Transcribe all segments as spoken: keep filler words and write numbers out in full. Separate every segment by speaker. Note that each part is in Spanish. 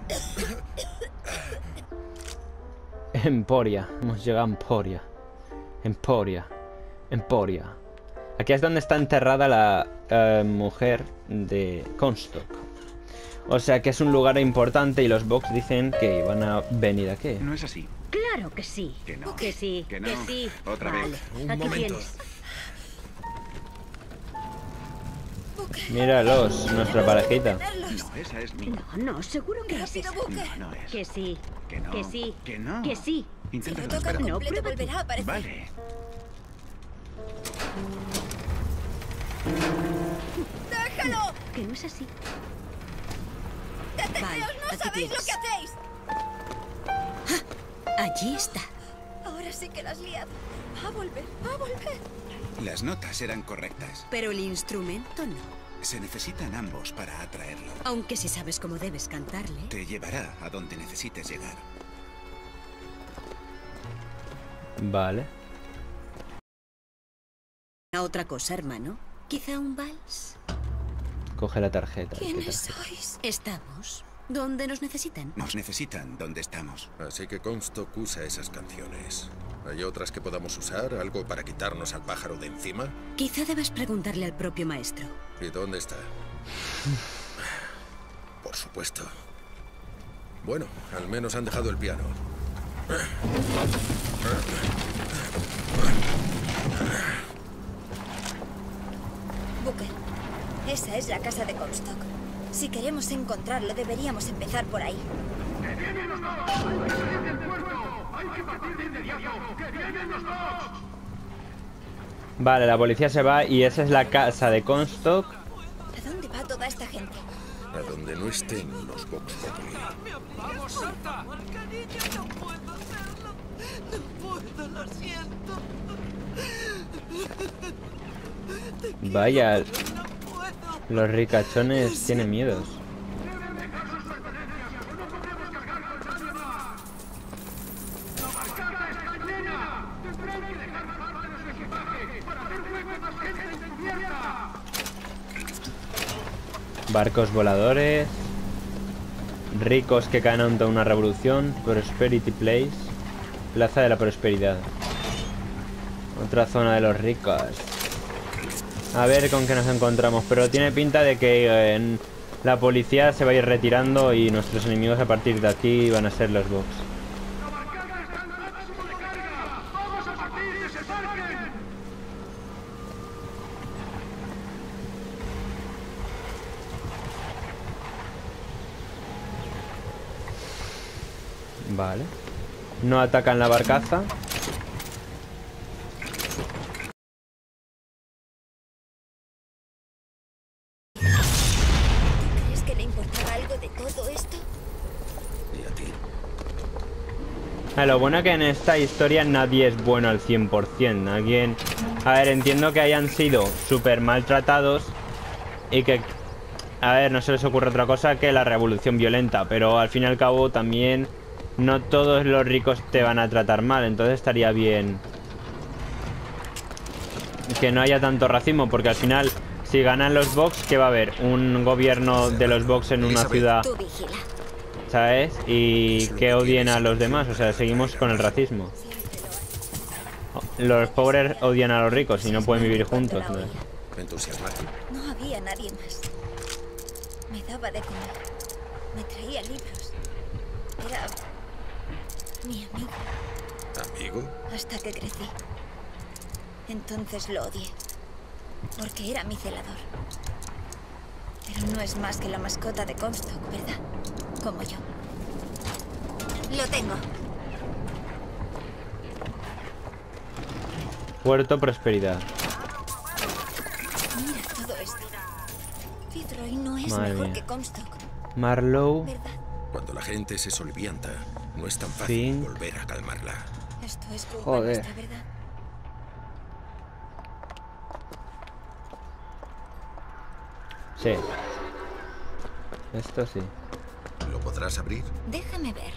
Speaker 1: Emporia. Hemos llegado a Emporia. Emporia. Emporia. Aquí es donde está enterrada la uh, mujer de Comstock. O sea que es un lugar importante y los Vox dicen que van a venir aquí.
Speaker 2: No es así.
Speaker 3: Claro que sí.
Speaker 2: Que no.
Speaker 3: Que sí.
Speaker 2: Que no.
Speaker 3: Que sí.
Speaker 2: Otra
Speaker 3: vale.
Speaker 2: vez.
Speaker 4: Un
Speaker 3: Aquí
Speaker 4: momento.
Speaker 3: tienes.
Speaker 1: Míralos, nuestra parejita.
Speaker 2: No, esa es mi.
Speaker 3: No, no, seguro que es esa.
Speaker 2: No, no es.
Speaker 3: Que sí.
Speaker 2: Que no.
Speaker 3: Que sí.
Speaker 2: Que no.
Speaker 3: Que sí.
Speaker 2: Inténtalo,
Speaker 5: Si lo toca
Speaker 2: espera.
Speaker 3: No,
Speaker 5: completo,
Speaker 3: prueba tú.
Speaker 5: volverá a aparecer.
Speaker 2: Vale.
Speaker 5: ¡Déjalo!
Speaker 3: Que no es así.
Speaker 5: ¡Deteneos!
Speaker 3: Vale,
Speaker 5: ¡No
Speaker 3: aquí
Speaker 5: sabéis lo
Speaker 3: tienes.
Speaker 5: que hacéis!
Speaker 3: Allí está.
Speaker 5: Ahora sí que la has liado. Va a volver, va a volver.
Speaker 2: Las notas eran correctas.
Speaker 3: Pero el instrumento no.
Speaker 2: Se necesitan ambos para atraerlo.
Speaker 3: Aunque si sabes cómo debes cantarle.
Speaker 2: Te llevará a donde necesites llegar.
Speaker 1: Vale.
Speaker 3: A otra cosa, hermano. Quizá un vals.
Speaker 1: Coge la tarjeta. ¿Qué
Speaker 5: ¿Quiénes
Speaker 1: tarjeta?
Speaker 5: sois?
Speaker 3: Estamos donde nos necesitan.
Speaker 2: Nos necesitan donde estamos.
Speaker 4: Así que Comstock usa esas canciones. ¿Hay otras que podamos usar? ¿Algo para quitarnos al pájaro de encima?
Speaker 3: Quizá debas preguntarle al propio maestro.
Speaker 4: ¿Y dónde está? Por supuesto. Bueno, al menos han dejado el piano.
Speaker 5: Booker, esa es la casa de Comstock. Si queremos encontrarlo, deberíamos empezar por ahí.
Speaker 1: Vale, la policía se va y esa es la casa de Comstock.
Speaker 5: ¿A dónde va toda esta gente?
Speaker 4: A donde no estén los Vox Populi.
Speaker 6: ¡Vamos, Santa! Cariño, no puedo hacerlo. No puedo, lo siento.
Speaker 1: Vaya,
Speaker 6: No puedo.
Speaker 1: los ricachones tienen miedos. Barcos voladores. Ricos que caen ante una revolución. Prosperity Place. Plaza de la Prosperidad. Otra zona de los ricos. A ver con qué nos encontramos. Pero tiene pinta de que eh, en la policía se va a ir retirando y nuestros enemigos a partir de aquí van a ser los Vox. Vale. No atacan la barcaza.
Speaker 5: ¿Crees que le importaba algo de todo esto?
Speaker 4: ¿Y a ti?
Speaker 1: Ah, lo bueno que en esta historia nadie es bueno al cien por cien. Alguien... A ver, entiendo que hayan sido súper maltratados y que... A ver, no se les ocurre otra cosa que la revolución violenta, pero al fin y al cabo también no todos los ricos te van a tratar mal, entonces estaría bien que no haya tanto racismo, porque al final si ganan los Vox, ¿qué va a haber? Un gobierno de los Vox en una ciudad,
Speaker 5: Tú vigila.
Speaker 1: ¿sabes? Y que odien a los demás, o sea, seguimos con el racismo. Los pobres odian a los ricos y no pueden vivir juntos, ¿no?
Speaker 4: Entusiasmado.
Speaker 5: No había nadie más. Me daba de comer. Me traía libros. Era mi amigo
Speaker 4: ¿Amigo?
Speaker 5: hasta que crecí. Entonces lo odié. Porque era mi celador. Pero no es más que la mascota de Comstock, ¿verdad? Como yo. Lo tengo.
Speaker 1: Puerto Prosperidad.
Speaker 5: Mira todo esto. Fitzroy no es
Speaker 1: Madre
Speaker 5: mejor
Speaker 1: mía.
Speaker 5: que Comstock,
Speaker 1: Marlowe.
Speaker 5: ¿verdad?
Speaker 4: Cuando la gente se solvianta, no es tan fácil
Speaker 1: Fin.
Speaker 4: volver a calmarla.
Speaker 5: Esto es culpa
Speaker 1: Joder.
Speaker 5: nuestra, ¿verdad?
Speaker 1: Sí. Esto sí.
Speaker 4: ¿Lo podrás abrir?
Speaker 5: Déjame ver.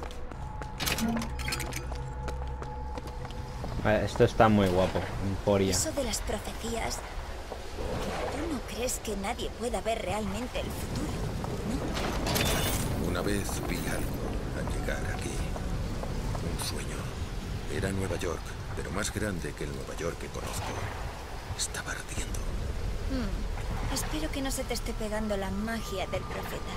Speaker 1: Vale, esto está muy guapo. Emporia.
Speaker 5: Eso de las profecías. ¿Tú no crees que nadie pueda ver realmente el futuro? ¿No?
Speaker 4: Una vez vi algo al llegar aquí. Un sueño. Era Nueva York, pero más grande que el Nueva York que conozco. Estaba ardiendo.
Speaker 5: Hmm. Espero que no se te esté pegando la magia del profeta.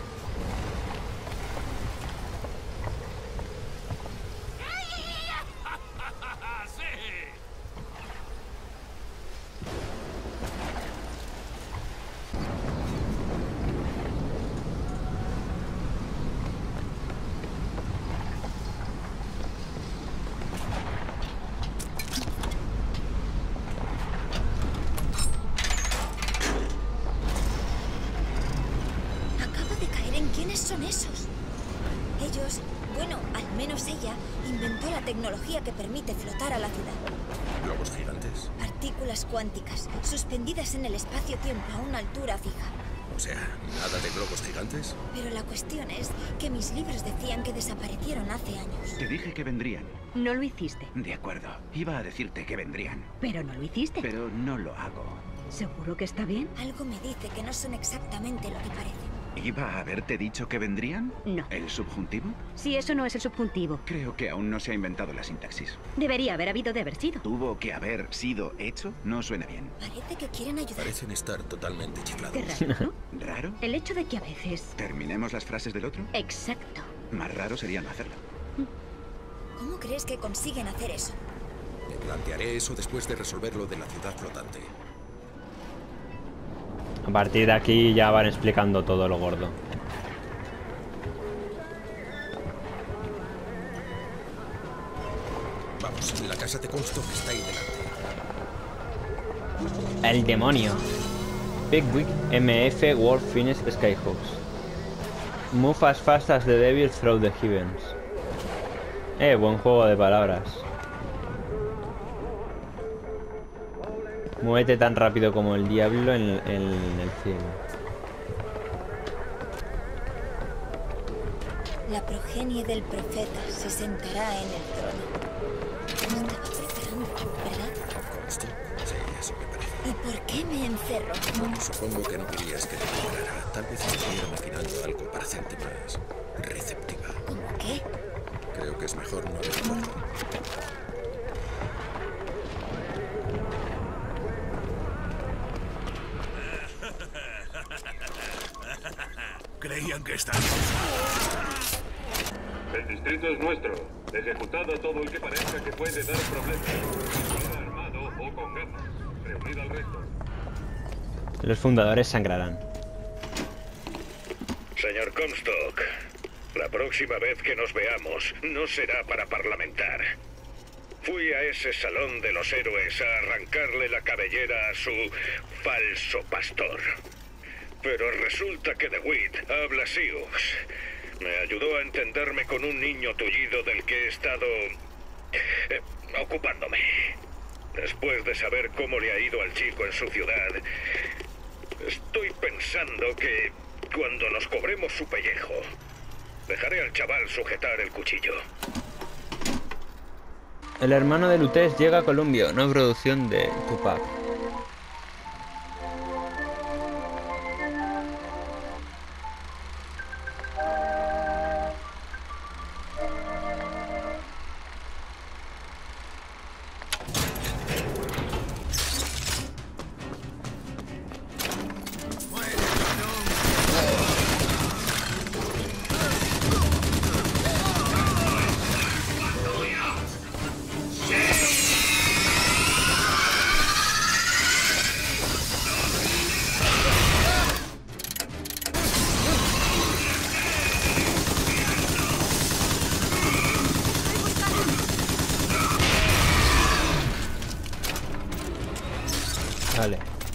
Speaker 5: ¿Quiénes son esos? Ellos, bueno, al menos ella, inventó la tecnología que permite flotar a la ciudad.
Speaker 4: ¿Globos gigantes?
Speaker 5: Partículas cuánticas, suspendidas en el espacio-tiempo a una altura fija.
Speaker 4: O sea, ¿nada de globos gigantes?
Speaker 5: Pero la cuestión es que mis libros decían que desaparecieron hace años.
Speaker 7: Te dije que vendrían.
Speaker 8: No lo hiciste.
Speaker 7: De acuerdo. Iba a decirte que vendrían.
Speaker 8: Pero no lo hiciste.
Speaker 7: Pero no lo hago.
Speaker 8: ¿Seguro que está bien?
Speaker 5: Algo me dice que no son exactamente lo que parecen.
Speaker 7: ¿Iba a haberte dicho que vendrían?
Speaker 8: No.
Speaker 7: ¿El subjuntivo?
Speaker 8: Si eso no es el subjuntivo.
Speaker 7: Creo que aún no se ha inventado la sintaxis.
Speaker 8: Debería haber habido de haber sido.
Speaker 7: ¿Tuvo que haber sido hecho? No suena bien.
Speaker 5: Parece que quieren ayudar.
Speaker 4: Parecen estar totalmente chiflados.
Speaker 8: Qué raro, ¿no?
Speaker 7: ¿Raro?
Speaker 8: El hecho de que a veces...
Speaker 7: ¿Terminemos las frases del otro?
Speaker 8: Exacto.
Speaker 7: Más raro sería no hacerlo.
Speaker 5: ¿Cómo crees que consiguen hacer eso?
Speaker 4: Me plantearé eso después de resolver lo de la ciudad flotante.
Speaker 1: A partir de aquí ya van explicando todo lo gordo.
Speaker 4: Vamos, la casa de Comstock está ahí delante.
Speaker 1: El demonio. Big Wig M F World Finish Skyhawks. Move as fast as the devil through the heavens. Eh, buen juego de palabras. Muévete tan rápido como el diablo en, en, en el cielo.
Speaker 5: La progenie del profeta se sentará en el trono. Estaba preparando, ¿verdad?
Speaker 4: ¿Comstock? Sí, eso me parece.
Speaker 5: ¿Y por qué me encerro?
Speaker 4: Bueno, supongo que no querías que te preparara. Tal vez estuviera maquinando algo para hacerte más receptiva.
Speaker 5: ¿Cómo qué?
Speaker 4: Creo que es mejor no recuerdo.
Speaker 9: Creían que estaban...
Speaker 10: El distrito es nuestro. Ejecutad a todo el que parezca que puede dar problemas. Sea armado o con gafas. Reunid al resto.
Speaker 1: Los fundadores sangrarán.
Speaker 9: Señor Comstock, la próxima vez que nos veamos no será para parlamentar. Fui a ese salón de los héroes a arrancarle la cabellera a su falso pastor. Pero resulta que DeWitt habla Sioux. Me ayudó a entenderme con un niño tullido del que he estado eh, ocupándome. Después de saber cómo le ha ido al chico en su ciudad, estoy pensando que cuando nos cobremos su pellejo, dejaré al chaval sujetar el cuchillo.
Speaker 1: El hermano de Lutes llega a Columbia, una producción de Tupac. Vale.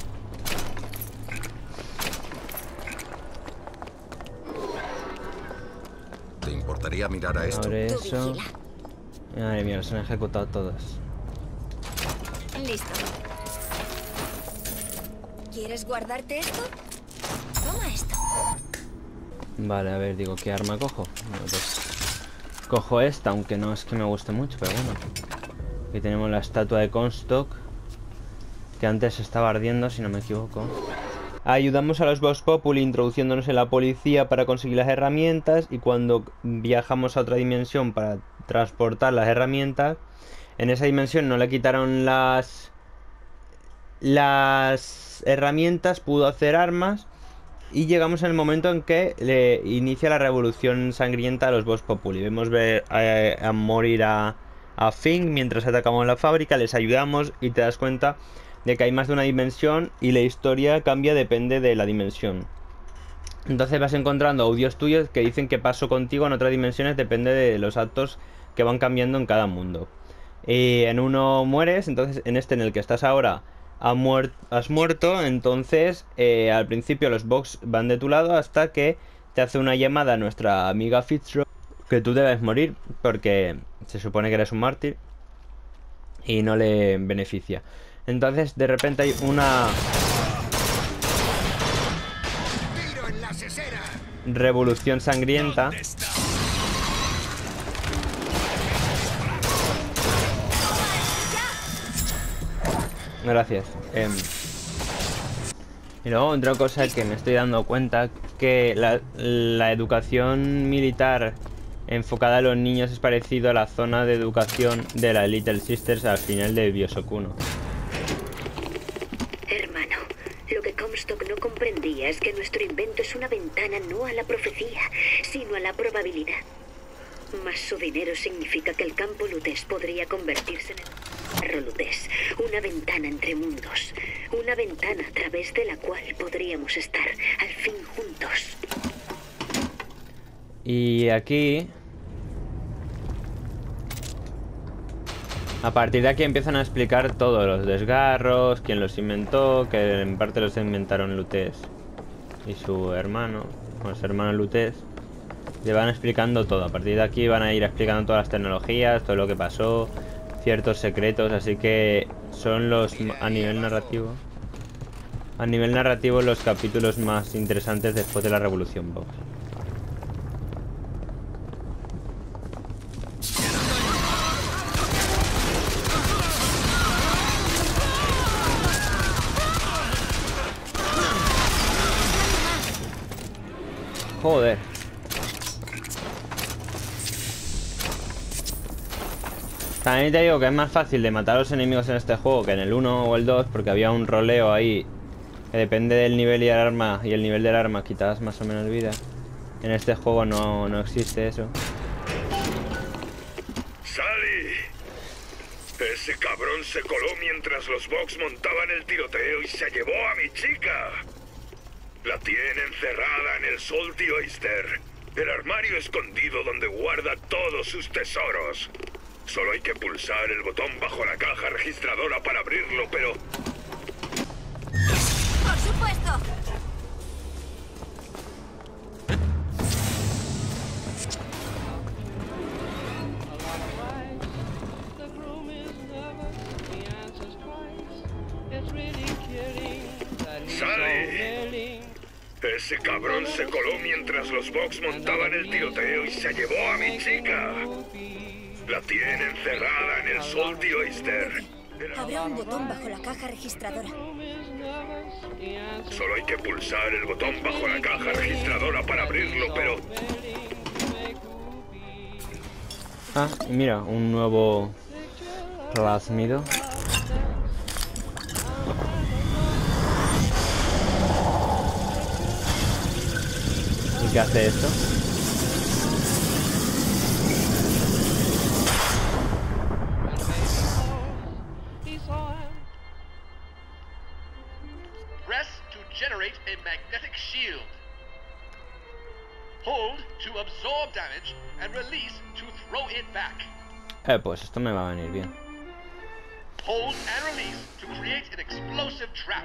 Speaker 4: ¿Te importaría mirar a esto?
Speaker 1: Abre
Speaker 5: Tú
Speaker 1: eso.
Speaker 5: vigila.
Speaker 1: Madre mía, los han ejecutado todos.
Speaker 5: Listo. ¿Quieres guardarte esto? Toma esto.
Speaker 1: Vale, a ver, digo, ¿qué arma cojo? Bueno, pues cojo esta, aunque no es que me guste mucho, pero bueno. Aquí tenemos la estatua de Comstock, que antes estaba ardiendo, si no me equivoco. Ayudamos a los Vox Populi introduciéndonos en la policía para conseguir las herramientas, y cuando viajamos a otra dimensión para transportar las herramientas, en esa dimensión no le quitaron las las herramientas, pudo hacer armas, y llegamos en el momento en que le inicia la revolución sangrienta a los Vox Populi. Vemos ver a, a morir a, a Fink mientras atacamos la fábrica, les ayudamos y te das cuenta de que hay más de una dimensión y la historia cambia, depende de la dimensión. Entonces vas encontrando audios tuyos que dicen qué pasó contigo en otras dimensiones, depende de los actos que van cambiando en cada mundo. Y en uno mueres, entonces en este en el que estás ahora ha muer has muerto, entonces eh, al principio los Vox van de tu lado hasta que te hace una llamada a nuestra amiga Fitzroy que tú debes morir porque se supone que eres un mártir y no le beneficia. Entonces de repente hay una revolución sangrienta. Gracias. Eh, y luego otra cosa que me estoy dando cuenta, que la, la educación militar enfocada a los niños es parecido a la zona de educación de la Little Sisters al final de Bioshock uno.
Speaker 8: Hermano, lo que Comstock no comprendía es que nuestro invento es una ventana no a la profecía, sino a la probabilidad. Más su dinero significa que el campo Lutés podría convertirse en el carro Lutés, una ventana entre mundos, una ventana a través de la cual podríamos estar al fin juntos.
Speaker 1: Y aquí, a partir de aquí empiezan a explicar todos los desgarros, quién los inventó, que en parte los inventaron Lutés y su hermano, con su hermano Lutés. Le van explicando todo. A partir de aquí van a ir explicando todas las tecnologías, todo lo que pasó, ciertos secretos, así que son los, a nivel narrativo, a nivel narrativo los capítulos más interesantes después de la Revolución Vox. Joder. También te digo que es más fácil de matar a los enemigos en este juego que en el uno o el dos, porque había un roleo ahí que depende del nivel y el arma, y el nivel del arma quitabas más o menos vida. En este juego no, no existe eso.
Speaker 9: ¡Sally! Ese cabrón se coló mientras los Vox montaban el tiroteo y se llevó a mi chica. La tiene encerrada en el Salty Oyster, el armario escondido donde guarda todos sus tesoros. Solo hay que pulsar el botón bajo la caja registradora para abrirlo, pero...
Speaker 5: ¡Por supuesto!
Speaker 9: ¡Sally! Ese cabrón se coló mientras los Vox montaban el tiroteo y se llevó a mi chica. La tiene encerrada en el Salty Oyster.
Speaker 5: Habrá un botón bajo la caja registradora.
Speaker 9: Solo hay que pulsar el botón bajo la caja registradora para abrirlo, pero...
Speaker 1: Ah, y mira, un nuevo plásmido. ¿Y qué hace esto?
Speaker 11: Press to generate a magnetic shield. Hold to absorb damage and release to throw it back.
Speaker 1: Eh, pues esto me va a venir bien.
Speaker 11: Hold and release to create an explosive trap.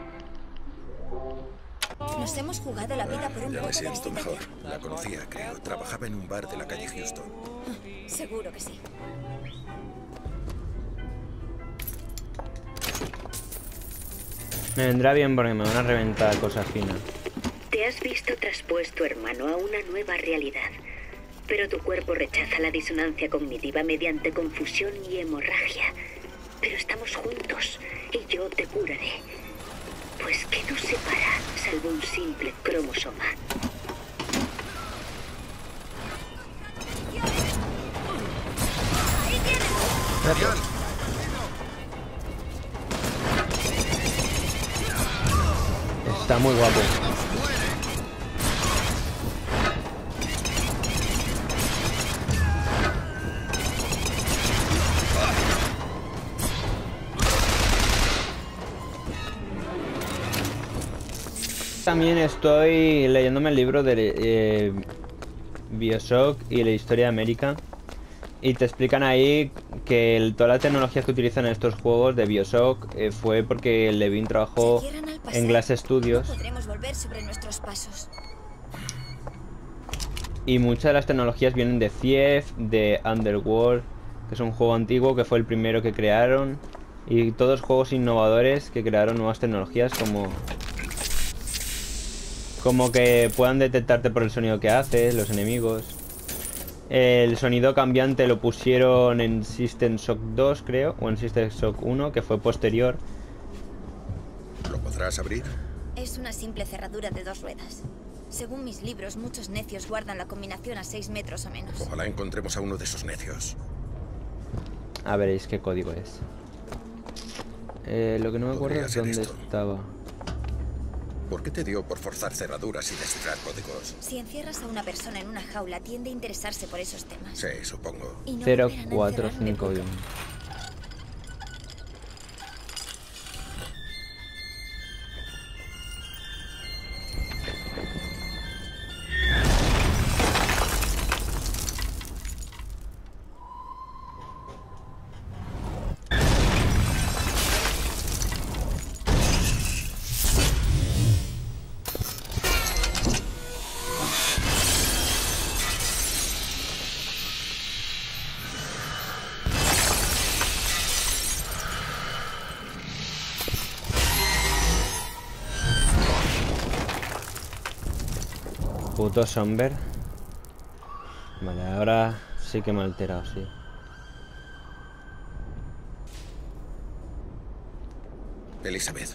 Speaker 5: Nos hemos jugado la vida por un
Speaker 4: Ya
Speaker 5: poco
Speaker 4: me
Speaker 5: de
Speaker 4: siento mejor.
Speaker 5: distancia.
Speaker 4: La conocía, creo. Trabajaba en un bar de la calle Houston.
Speaker 5: Seguro que sí.
Speaker 1: Me vendrá bien porque me van a reventar cosas finas.
Speaker 8: Te has visto traspuesto, hermano, a una nueva realidad. Pero tu cuerpo rechaza la disonancia cognitiva mediante confusión y hemorragia. Pero estamos juntos y yo te curaré. Pues ¿qué nos separa, salvo un simple cromosoma?
Speaker 1: Está muy guapo. También estoy leyéndome el libro de eh, BioShock y la historia de América. Y te explican ahí que el, toda la tecnología que utilizan en estos juegos de BioShock eh, fue porque Levine trabajó en Glass Studios.
Speaker 5: Podremos volver sobre nuestros pasos.
Speaker 1: Y muchas de las tecnologías vienen de Thief, de Underworld, que es un juego antiguo que fue el primero que crearon. Y todos juegos innovadores que crearon nuevas tecnologías como... Como que puedan detectarte por el sonido que haces, los enemigos. El sonido cambiante lo pusieron en System Shock dos, creo, o en System Shock uno, que fue posterior.
Speaker 4: ¿Lo podrás abrir?
Speaker 5: Es una simple cerradura de dos ruedas. Según mis libros, muchos necios guardan la combinación a seis metros o menos.
Speaker 4: Ojalá encontremos a uno de esos necios.
Speaker 1: A veréis qué código es. Eh, lo que no me acuerdo es dónde esto? estaba.
Speaker 4: ¿Por qué te dio por forzar cerraduras y descifrar códigos?
Speaker 5: Si encierras a una persona en una jaula, tiende a interesarse por esos temas.
Speaker 4: Sí, supongo.
Speaker 5: Y no
Speaker 1: cero cuatro cinco uno. Puto Somber. Vale, ahora sí que me ha alterado, sí.
Speaker 4: Elizabeth.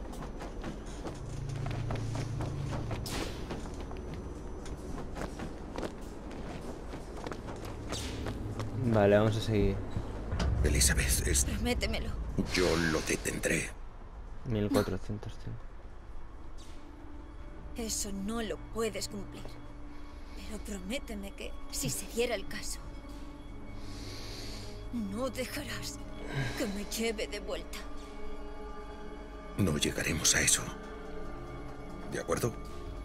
Speaker 1: Vale, vamos a seguir.
Speaker 4: Elizabeth, es...
Speaker 5: Prométemelo.
Speaker 4: Yo lo detendré.
Speaker 1: mil cuatrocientos cinco.
Speaker 5: Eso no lo puedes cumplir. Pero prométeme que, si se diera el caso, no dejarás que me lleve de vuelta.
Speaker 4: No llegaremos a eso. ¿De acuerdo?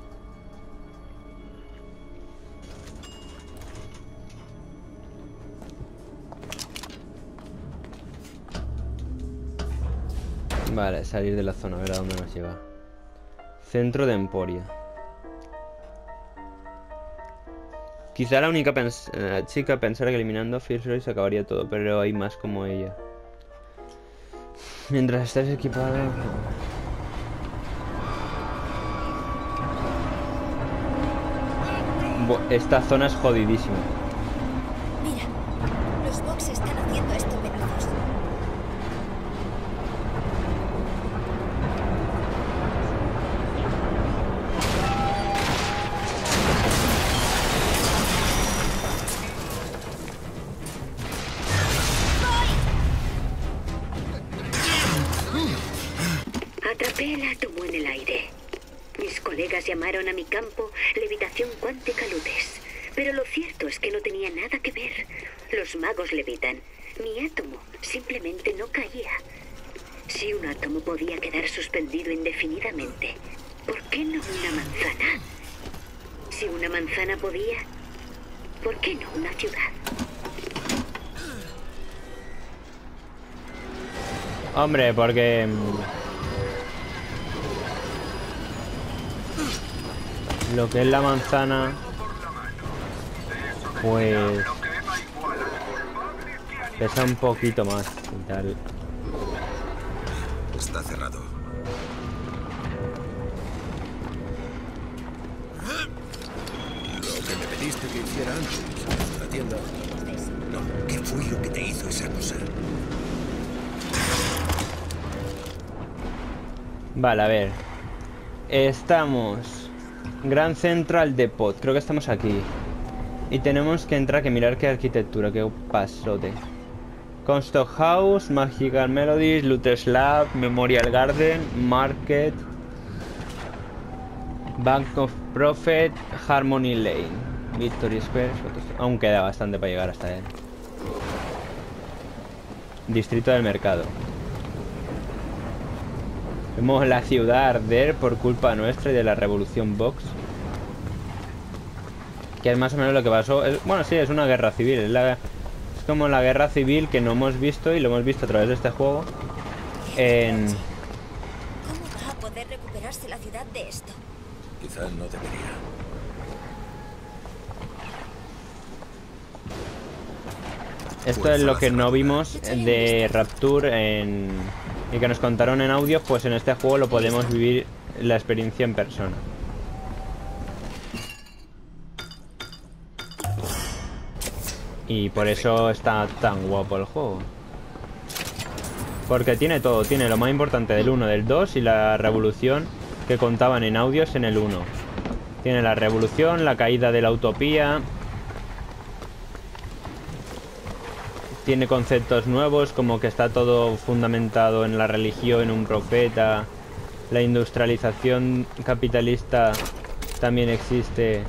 Speaker 1: Vale, salir de la zona, a ver a dónde nos lleva. Centro de Emporia. Quizá la única pens la chica pensara que eliminando Fierce se acabaría todo, pero hay más como ella. Mientras estés equipado... Esta zona es jodidísima.
Speaker 5: Mira, los box están haciendo esto pedazos.
Speaker 8: Atrapé el átomo en el aire. Mis colegas llamaron a mi campo levitación cuántica Lutes. Pero lo cierto es que no tenía nada que ver. Los magos levitan. Mi átomo simplemente no caía. Si un átomo podía quedar suspendido indefinidamente, ¿por qué no una manzana? Si una manzana podía, ¿por qué no una ciudad?
Speaker 1: Hombre, porque... lo que es la manzana, pues pesa un poquito más y tal.
Speaker 4: Está cerrado. Lo que me pediste que hiciera antes en la tienda. No, ¿qué fue lo que te hizo esa cosa?
Speaker 1: Vale, a ver. Estamos... Grand Central Depot. Creo que estamos aquí. Y tenemos que entrar, que mirar qué arquitectura, qué pasote. Comstock House, Magical Melodies, Luther's Lab, Memorial Garden, Market, Bank of Profit, Harmony Lane, Victory Square. Aún queda bastante para llegar hasta él. Distrito del Mercado. Vemos la ciudad arder por culpa nuestra y de la Revolución Vox. Que es más o menos lo que pasó. Es, bueno, sí, es una guerra civil. Es, la, es como la guerra civil que no hemos visto, y lo hemos visto a través de este juego. En...
Speaker 5: ¿Cómo va a poder recuperarse la ciudad de esto?
Speaker 4: Quizás no debería.
Speaker 1: Esto es lo que no vimos de Rapture en... y que nos contaron en audio. Pues en este juego lo podemos vivir la experiencia en persona. Y por eso está tan guapo el juego. Porque tiene todo, tiene lo más importante del uno, del dos y la revolución que contaban en audios en el uno. Tiene la revolución, la caída de la utopía. Tiene conceptos nuevos, como que está todo fundamentado en la religión, en un profeta. La industrialización capitalista también existe.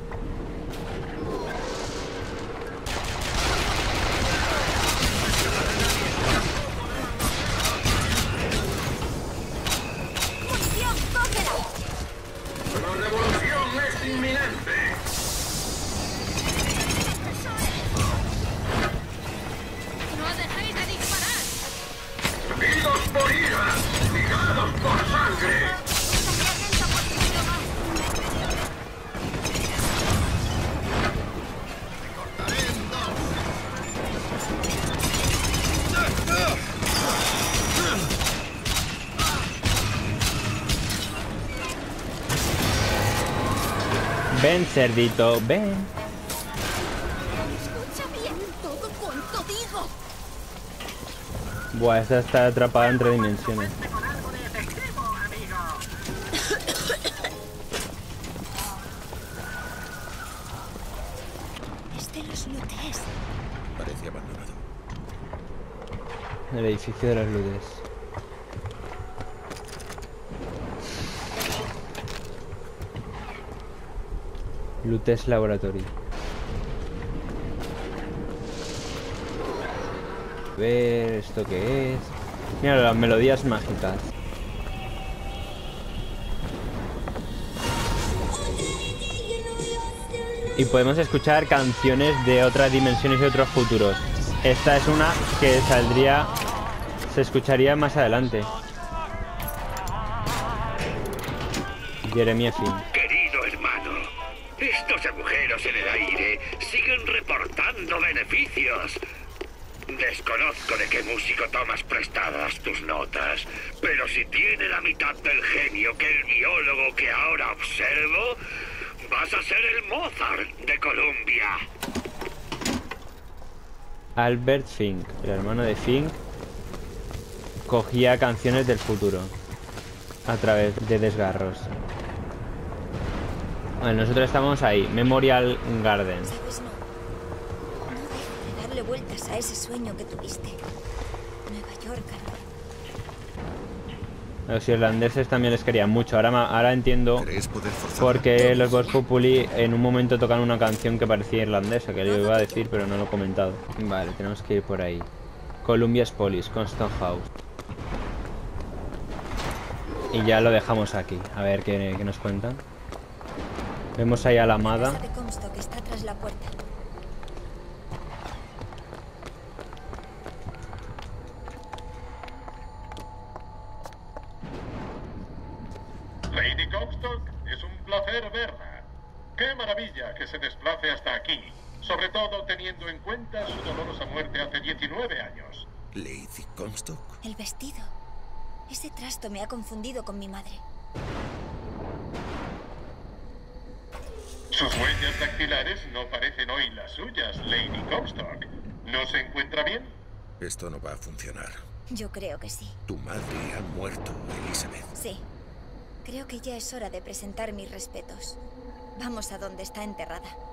Speaker 1: Ven, cerdito, ven.
Speaker 5: Escucha bien todo cuanto digo.
Speaker 1: Buah, esta está atrapada entre dimensiones.
Speaker 5: Es de los Lutes.
Speaker 4: Parece abandonado.
Speaker 1: El edificio de los Lutes. Lutes Laboratory. A ver, ¿esto qué es? Mira, las melodías mágicas. Y podemos escuchar canciones de otras dimensiones y otros futuros. Esta es una que saldría... se escucharía más adelante. Jeremy Finn.
Speaker 9: Querido hermano, estos agujeros en el aire siguen reportando beneficios. Desconozco de qué músico tomas prestadas tus notas, pero si tiene la mitad del genio que el biólogo que ahora observo, vas a ser el Mozart de Columbia.
Speaker 1: Albert Fink, el hermano de Fink, cogía canciones del futuro a través de desgarros. Bueno, nosotros estamos ahí, Memorial Garden.
Speaker 5: ¿Sabes? No. No dejo de darle vueltas a ese sueño que tuviste. Nueva York,
Speaker 1: A los irlandeses también les querían mucho. Ahora, ahora entiendo por qué los Vox Populi en un momento tocan una canción que parecía irlandesa, que yo iba a decir, pero no lo he comentado. Vale, tenemos que ir por ahí. Columbia's Police, Comstock House. Y ya lo dejamos aquí. A ver qué, qué nos cuentan. Vemos ahí a la amada.
Speaker 5: La casa de Comstock está tras la puerta.
Speaker 10: Lady Comstock, es un placer verla. Qué maravilla que se desplace hasta aquí, sobre todo teniendo en cuenta su dolorosa muerte hace diecinueve años.
Speaker 4: ¿Lady Comstock?
Speaker 5: El vestido. Ese trasto me ha confundido con mi madre.
Speaker 10: Sus huellas dactilares no parecen hoy las suyas, Lady Comstock. ¿No se encuentra bien?
Speaker 4: Esto no va a funcionar.
Speaker 5: Yo creo que sí.
Speaker 4: Tu madre ha muerto, Elizabeth.
Speaker 5: Sí. Creo que ya es hora de presentar mis respetos. Vamos a donde está enterrada.